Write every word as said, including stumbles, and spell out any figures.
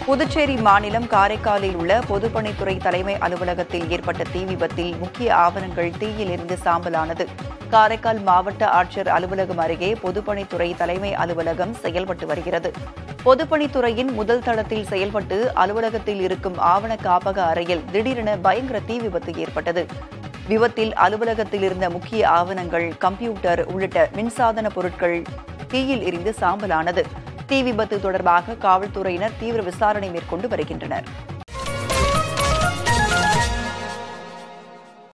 புதுச்சேரி மாநிலம் காரைக்காலில் உள்ள பொதுப்பணித்துறை தலைமை அலுவலகத்தில் ஏற்பட்ட தீ விபத்தில் முக்கிய ஆவணங்கள் தீயில் இருந்து சாம்பலானது. காரைக்கால் மாவட்ட ஆட்சியர் அலுவலகம் அருகே பொதுப்பணித்துறை தலைமை அலுவலகம் செயல்பட்டு வருகிறது. பொதுப்பணித்துறையின் முதல் தளத்தில் செயல்பட்டு அலுவலகத்தில் இருக்கும் ஆவண காப்பக அறையில் திடீரென பயங்கர தீ விபத்து ஏற்பட்டது. விபத்தில் அலுவலகத்தில் இருந்த முக்கிய ஆவணங்கள், கம்ப்யூட்டர் உள்ளிட்ட மின்சாதன பொருட்கள் தீயில் எரிந்து சாம்பலானது. தீ விபத்து தொடர்பாக காவல்துறையினர் தீவிர விசாரணை மேற்கொண்டு வருகின்றனர்.